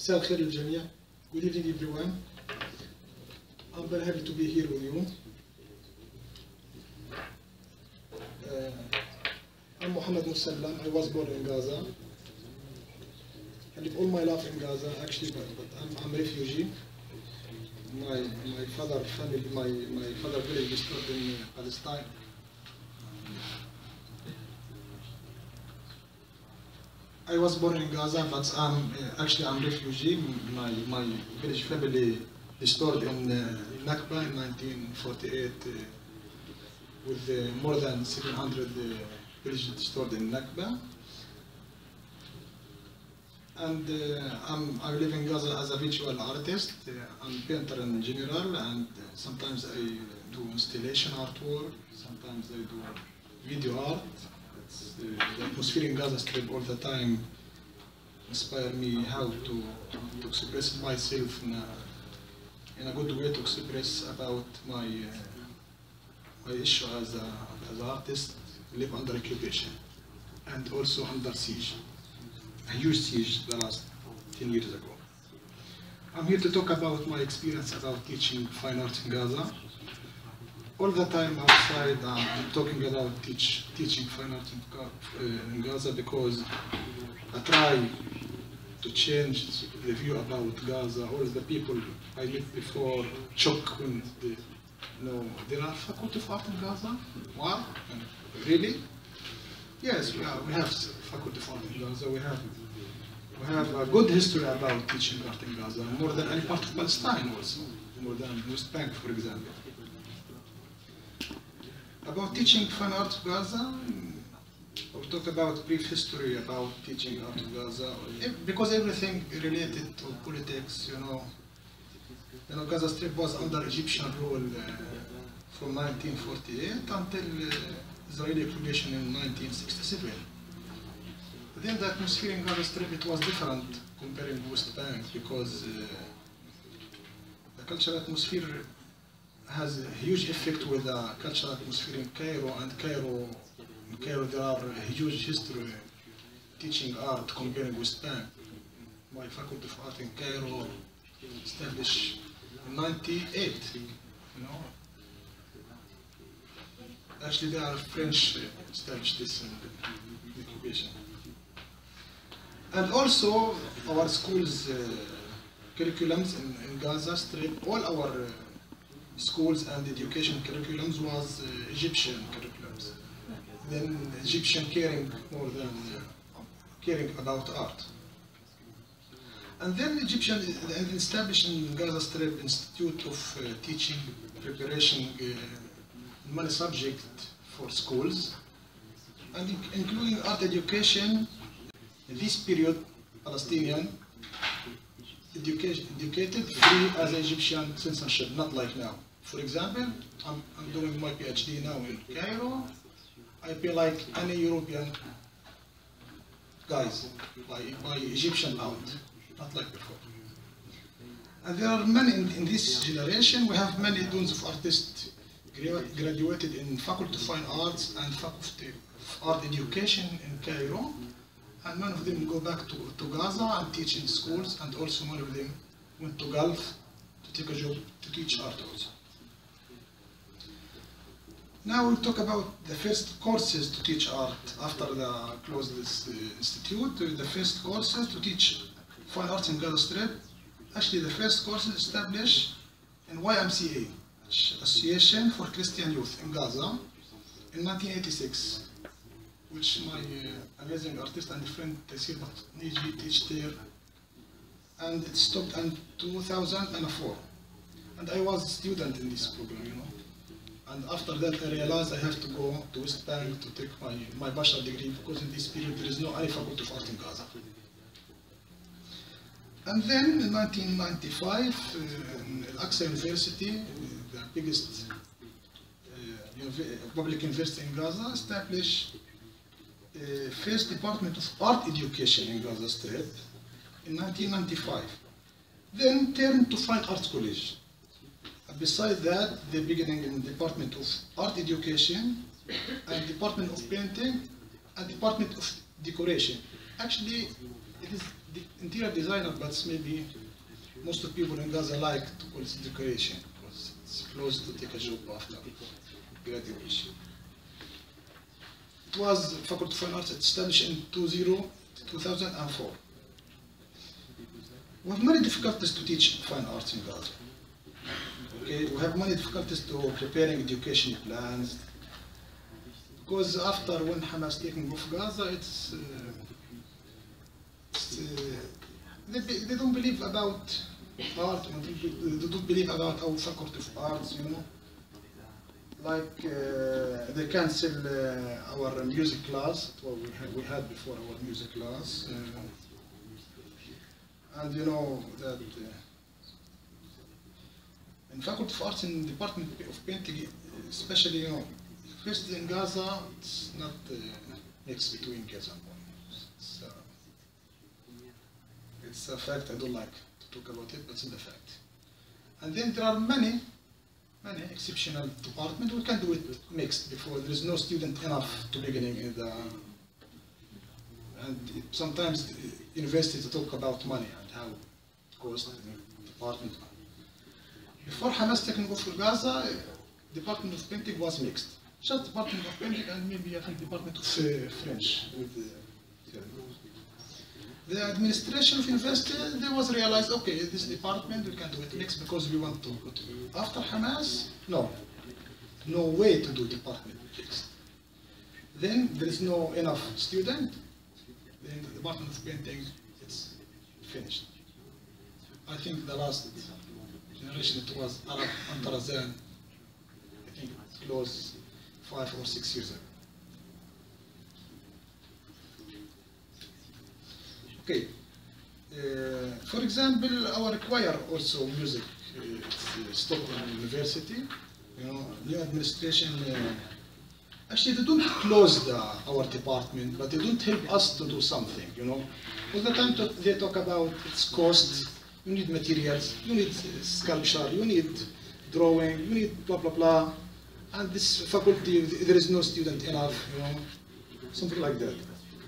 مساء الخير للجميع. Good evening everyone. I'm very happy to be here with you. I'm Mohammed Musallam. I was born in Gaza. I live all my life in Gaza actually, but I'm a refugee. My father family, my father village is still in Palestine. I was born in Gaza, but I'm refugee. My village family restored in Nakba in 1948 with more than 700 villages restored in Nakba. And I live in Gaza as a visual artist. I'm a painter in general, and sometimes I do installation artwork. Sometimes I do video art. The atmosphere in Gaza Strip all the time inspire me how to express myself in a good way, to express about my issue as an artist. Live under occupation and also under siege, a huge siege the last 10 years ago. I'm here to talk about my experience about teaching fine arts in Gaza. All the time outside, I'm talking about teaching fine art in Gaza because I try to change the view about Gaza. All the people I met before shocked when there are faculty of art in Gaza. What? Really? Yes, we have faculty of art in Gaza. We have a good history about teaching art in Gaza, more than any part of Palestine also, more than West Bank, for example. About teaching fine art in Gaza, we'll talk about brief history about teaching art in Gaza, because everything related to politics, you know, Gaza Strip was under Egyptian rule from 1948 until Israeli occupation in 1967. But then the atmosphere in Gaza Strip, it was different comparing West Bank, because the cultural atmosphere has a huge effect with the cultural atmosphere in Cairo, and in Cairo there are a huge history teaching art comparing West Bank. My faculty of art in Cairo established in 98, you know. Actually, they are French established this occupation. And also our schools curriculums in Gaza Strip, all our schools and education curriculums was Egyptian curriculums. Then Egyptian caring more than caring about art. And then Egyptian established in Gaza Strip Institute of Teaching Preparation many subjects for schools, and including art education. In this period, Palestinian educated free as Egyptian citizenship, not like now. For example, I'm doing my PhD now in Cairo. I pay like any European guys by Egyptian pound, not like before. And there are many in this generation. We have many tons of artists graduated in Faculty of Fine Arts and Faculty of Art Education in Cairo. And many of them go back to Gaza and teach in schools, and also many of them went to Gulf to take a job to teach art also. Now we'll talk about the first courses to teach art after the closed this institute. The first courses to teach fine arts in Gaza Strip. Actually, the first courses established in YMCA, Association for Christian Youth in Gaza, in 1986. Which my amazing artist and friend Taysir Niji teach there, and it stopped in 2004. And I was a student in this program, you know. And after that, I realized I have to go to West Bank to take my bachelor degree, because in this period there is no any faculty of art in Gaza. And then in 1995, Al-Aqsa University, the biggest public university in Gaza, established first department of art education in Gaza Strip in 1995. Then turned to Fine Arts College. Besides that, the beginning in Department of Art Education and Department of Painting and Department of Decoration. Actually, it is interior designer, but maybe most of people in Gaza like to call it decoration because it's close to take a job after graduation. It was Faculty of Fine Arts established in 2004. We have many difficulties to teach fine arts in Gaza. Okay, we have many difficulties to preparing education plans because after when Hamas taking off Gaza, they don't believe about art. They don't believe about our Faculty of Arts, you know. Like they cancel our music class, what we had before our music class, and you know that in Faculty of Arts in Department of Painting, especially, you know, first in Gaza, it's not mixed between Gaza and Point. It's a fact. I don't like to talk about it, but it's a fact. And then there are many exceptional departments. We can do it mixed before there is no student enough to beginning in the. And sometimes the university to talk about money and how it costs the department. Before Hamas taking over Gaza, Department of Painting was mixed. Just Department of Painting and maybe I think Department of French with the administration of university, they was realized, okay, this department we can do it mixed because we want to go to. After Hamas, no way to do department mixed. Then there is no enough student. Then the Department of Painting, it's finished. I think the last generation it was Arab and Tarazan. I think it closed 5 or 6 years ago. Okay. For example, our choir also music. Stockholm University. You know, new administration. Actually, they don't close our department, but they don't help us to do something. You know, all the time they talk about its cost. You need materials. You need sculpture. You need drawing. You need blah blah blah. And this faculty, there is no student enough. You know, something like that.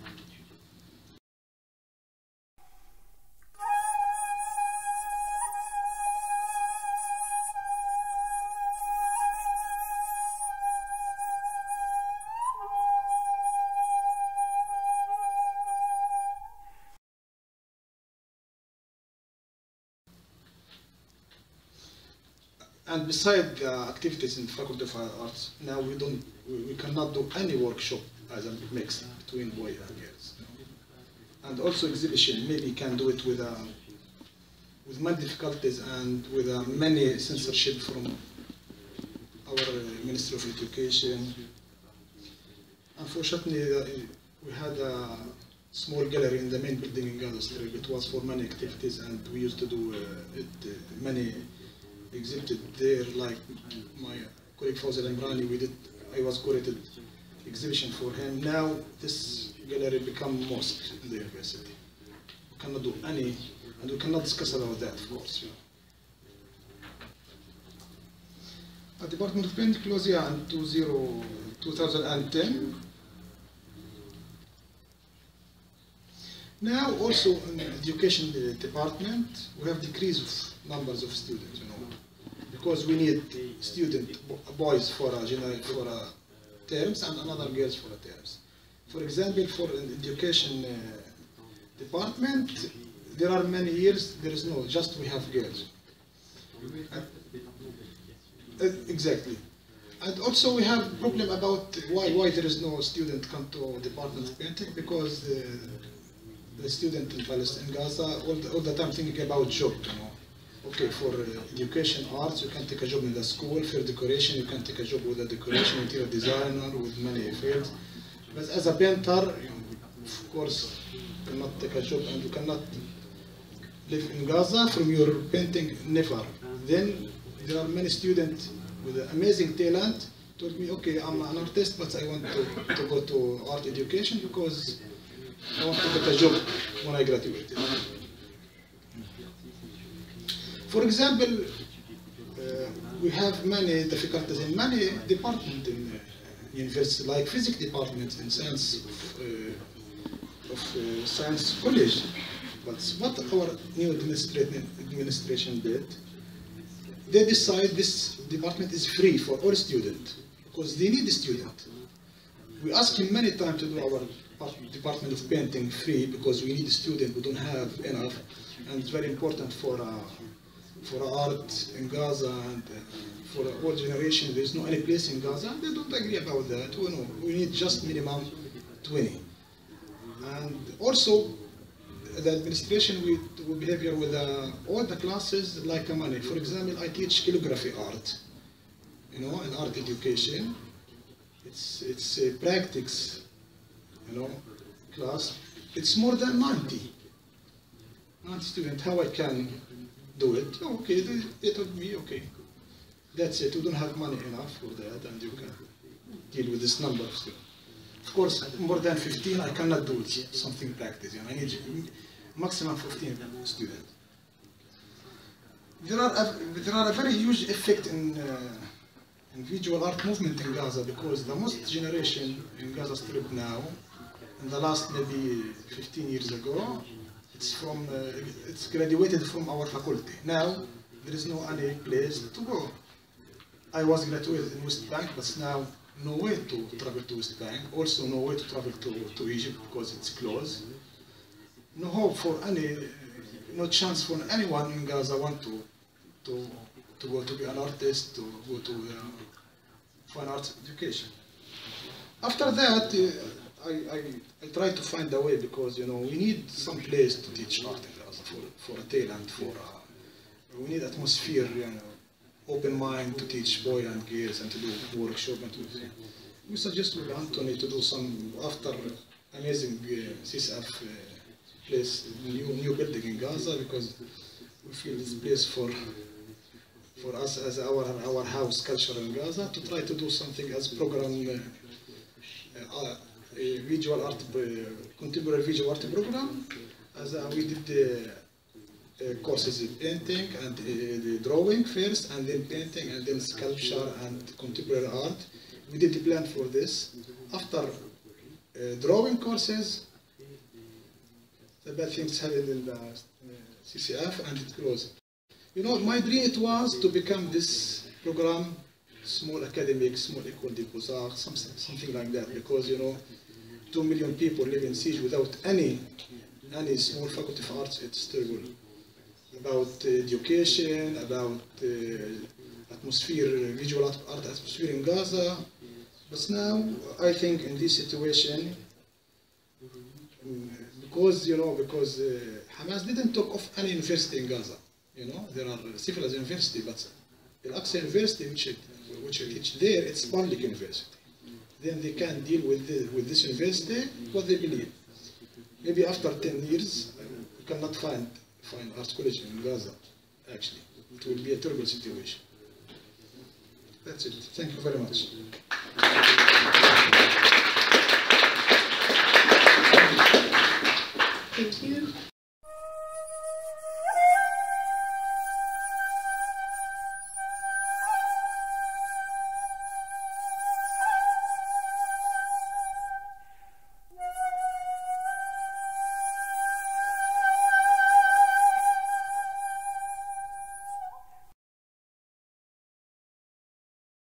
And beside the activities in the Faculty of Arts, now we cannot do any workshop as a mix between boys and girls. You know? And also exhibition, maybe can do it with many difficulties and with many censorship from our Ministry of Education. Unfortunately, we had a small gallery in the main building in Gaza Strip. It was for many activities, and we used to do many exhibited there, like my colleague Fawzi Al-Imrani, I was curated exhibition for him. Now this gallery become mosque in the university. We cannot do any, and we cannot discuss about that, of course. You know. The Department of Painting closed in 2010. Now also in the education department, we have decrease of numbers of students, you know, because we need boys for terms and another girls for terms. For example, for the education department, there are many years there is no, just we have girls. Exactly. And also we have problem about why there is no student come to Department of Painting, because the student in Palestine, Gaza, all the time thinking about job, you know. Okay, for education arts, you can take a job in the school. For decoration, you can take a job with a decoration interior designer with many fields. But as a painter, you know, of course, you cannot take a job, and you cannot live in Gaza from your painting, never. Then there are many students with amazing talent told me, okay, I'm an artist, but I want to go to art education because I want to get a job when I graduate. For example, we have many difficulties in many departments in university, like physics department in science of science college. But what our new administration did, they decide this department is free for all students because they need a student. We ask him many times to do our department of painting free because we need a student. We don't have enough, and it's very important for art in Gaza and for the whole generation. There's no any place in Gaza. They don't agree about that. We need just minimum 20. And also, the administration will behavior with all the classes like money. For example, I teach calligraphy art, in art education. It's a practice, class. It's more than 90 students. How I can do it? Oh, okay, they told me, okay, that's it. We don't have money enough for that, and you can deal with this number of students. Of course, more than 15, I cannot do it, something practice. I need maximum 15 students. There are a very huge effect in visual art movement in Gaza because the most generation in Gaza Strip now, in the last maybe 15 years ago, it's graduated from our faculty. Now there is no any place to go. I was graduated in West Bank, but now no way to travel to West Bank. Also no way to travel to Egypt because it's closed. No hope for no chance for anyone in Gaza want to go to be an artist, to go to fine arts education. After that, I try to find a way because we need some place to teach art in Gaza for a talent, we need atmosphere, open mind to teach boys and girls and to do workshop and to do. We suggest with Anthony to do some after amazing CSF place, new building in Gaza because we feel this place for us as our house culture in Gaza to try to do something as program visual art, contemporary visual art program, as we did courses in painting and the drawing first, and then painting, and then sculpture and contemporary art. We did the plan for this. After drawing courses, the bad things happened in the CCF and it closed. My dream it was to become this program, small academic, small école des beaux-arts, something like that, because 2 million people live in siege without any small faculty of arts. It's terrible. About education, about atmosphere, visual art atmosphere in Gaza. But now I think in this situation, because Hamas didn't talk of any university in Gaza. There are civilized university, but Al-Aqsa University, which I teach there, it's public university. Then they can deal with this university what they believe. Maybe after 10 years, you cannot find art college in Gaza. Actually, it will be a terrible situation. That's it. Thank you very much.